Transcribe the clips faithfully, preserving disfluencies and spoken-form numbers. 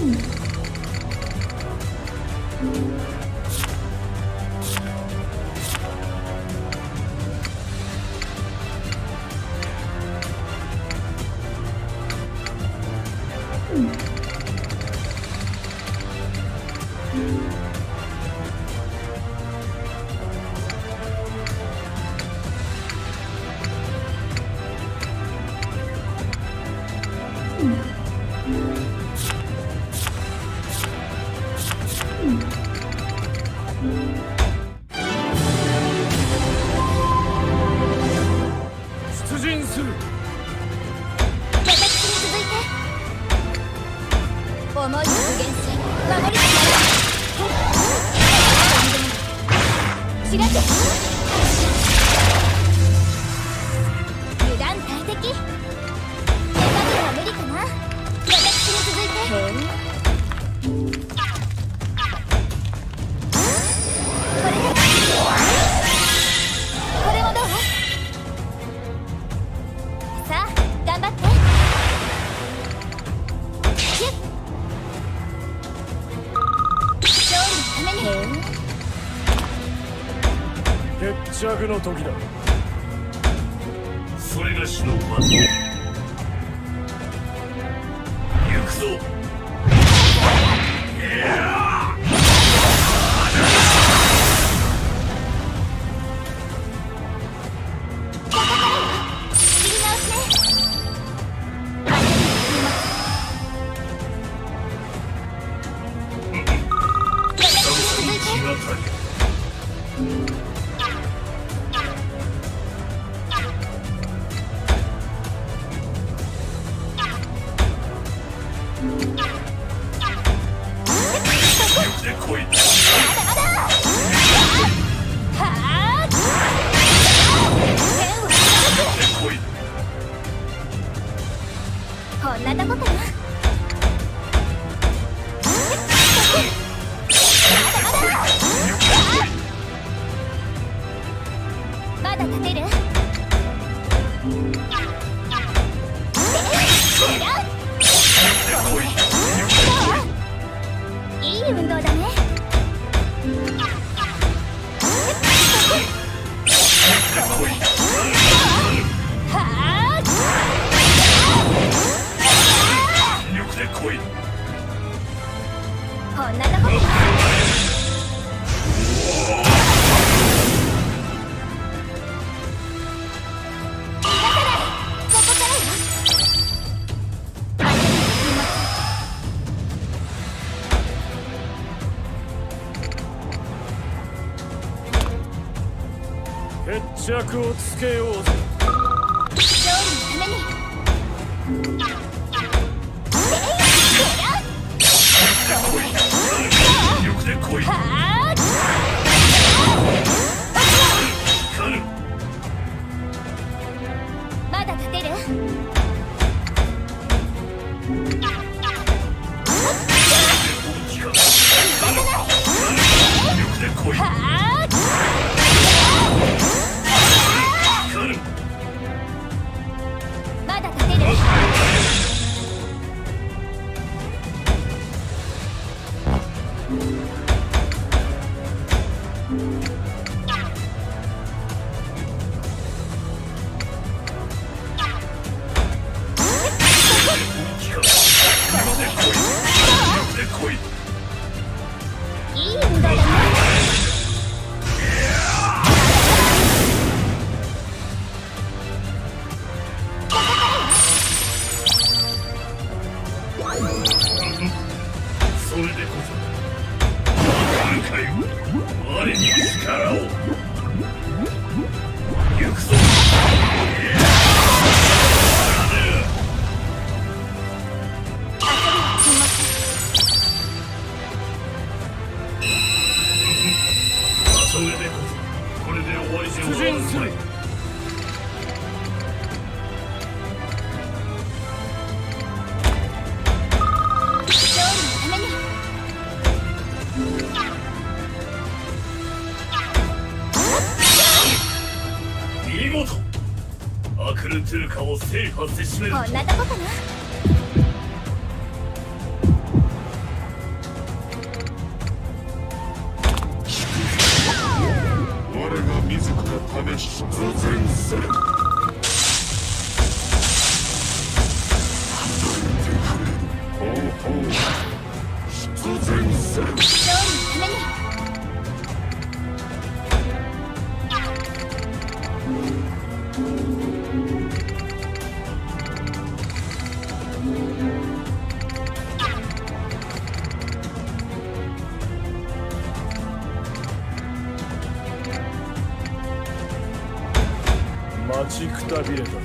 決着の時だ。 それがしの番。行くぞ。いや決着をつけようぜ。 勝利のために。 よくで来い。 まだ立てる？ よくで来い。 まだ立てる？いい運動だね。 それでこそ今回我に力を行くぞ。それでこそこれで終わりじゃ終わらない。見事アクルトゥルカを制覇せしめる。 こんなとこかな。 待ちくたびれたぞ。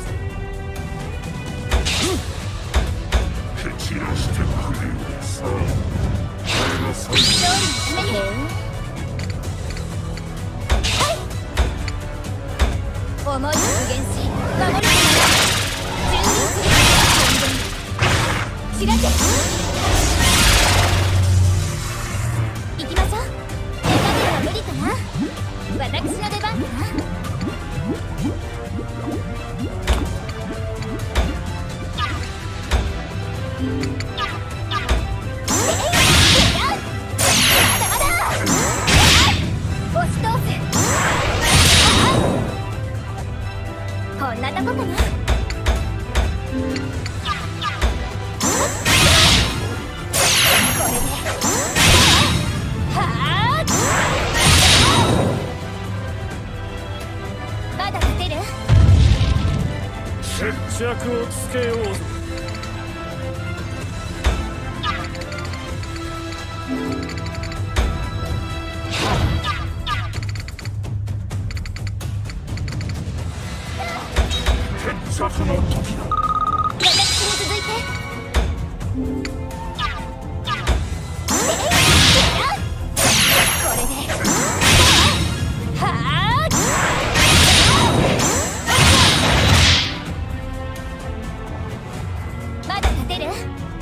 蹴散らしてくれ。さあ、俺が最後。 思いを具現し守るために蹂躙する宣言。知らせ行きましょう。手加減は無理かな。私の出番かな。こんなとこかな。これではあ、まだ立てる？ 決着をつけようぞ。 決着の時だ。 私に続いて。これではあ、まだ立てる？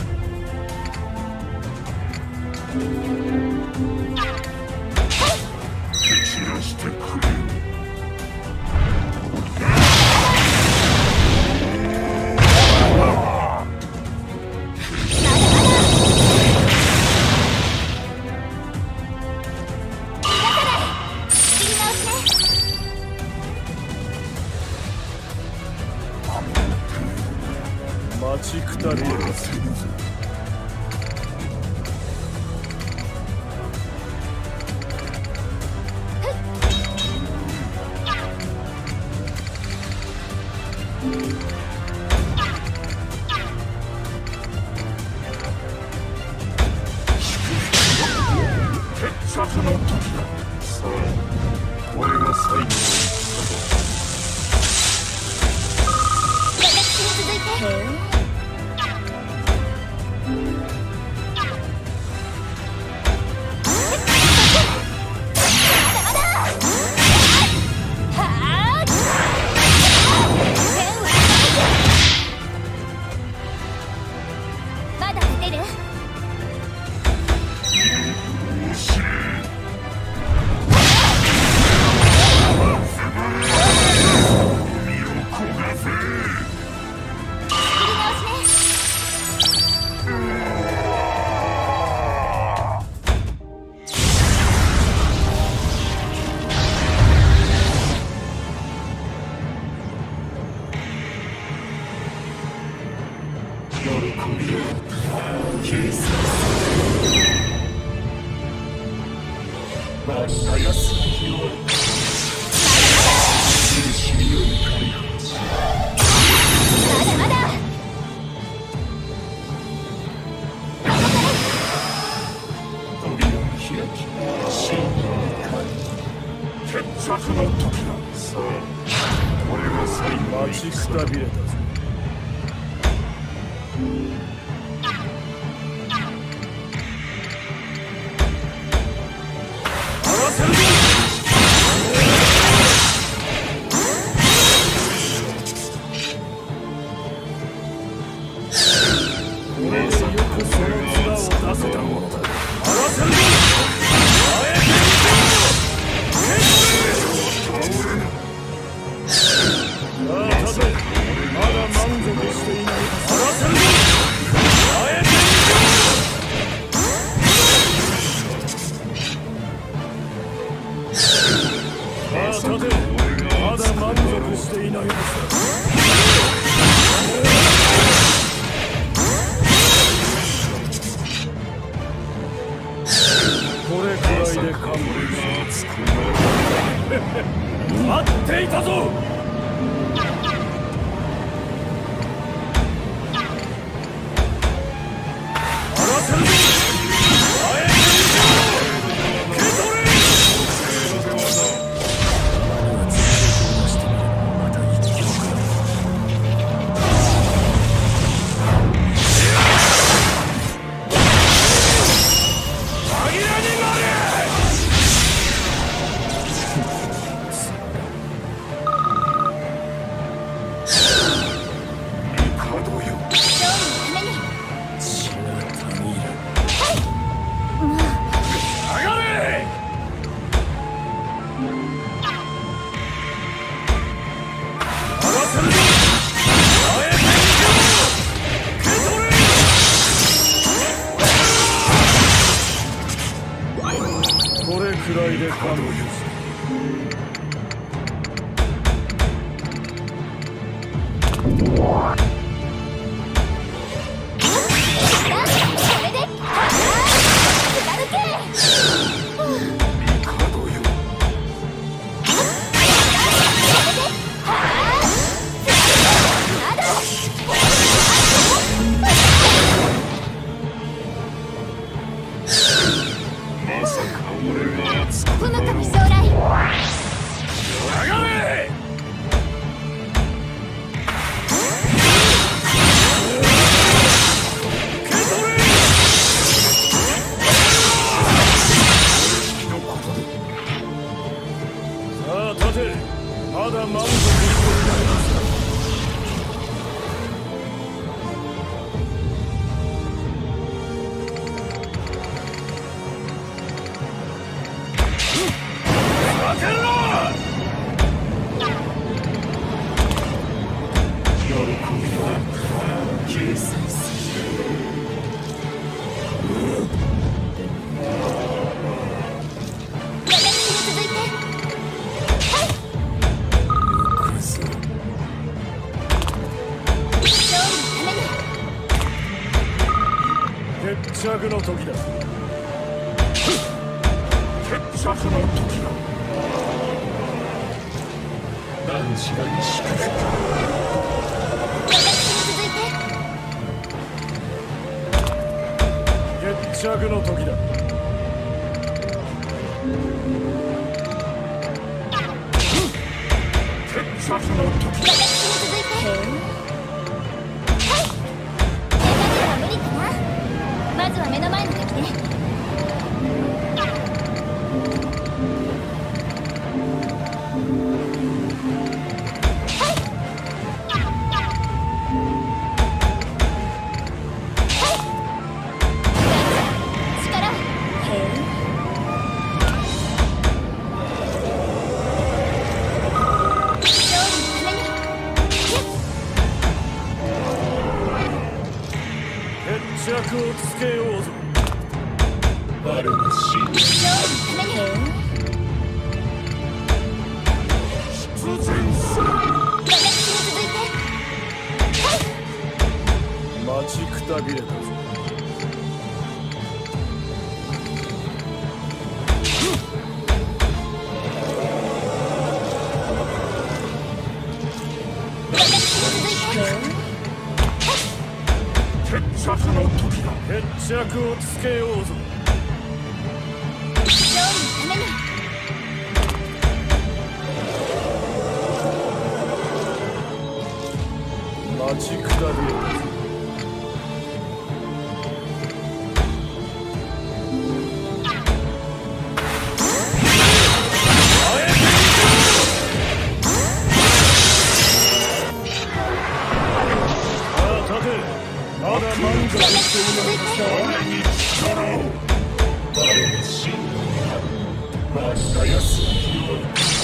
蹴散らしてくれ。 待ちくたびれたぞ。 決着の時だ。さあ、俺が最後。 私に続いて。待ちくたびれたぞ。待っていたぞ。受け取れ。 くらいで勘弁して。決着の時だ。決着の時だ。何時が西か。決着の時だ。決着の時だ。 まずは目の前の敵ね。 決着をつけようぞ。我の死に出陣する。待ちくたびれたぞ。決着の時だ。決着をつけようぞ。待ちくたびれたぞ。まだ満足していない。俺に力を。我の真の待ったやつよ。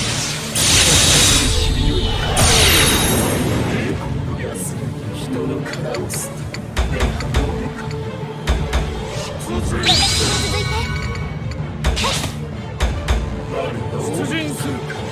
知りよいか。栄光のやつ人の殻を捨て。目がどうか。出陣する。我の出陣するか。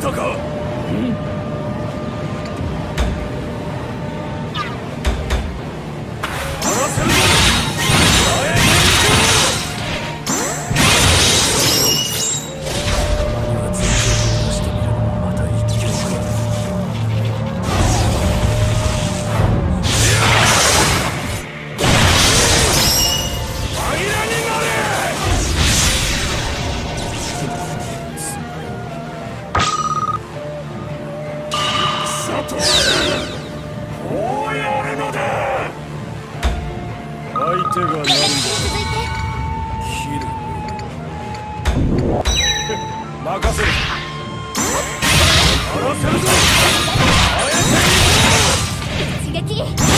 たか。うん。 一撃